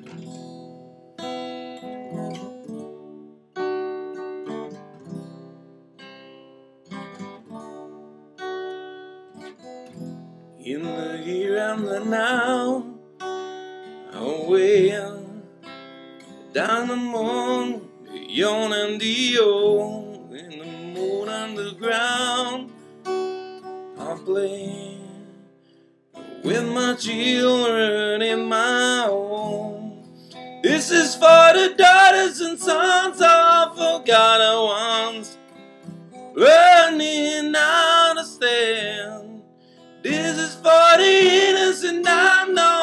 In the here and the now, away down the moon, beyond and the old, in the moon and the ground, I play with my children in my home. This is for the daughters and sons of forgotten ones, learning how to stand. This is for the innocent unknown.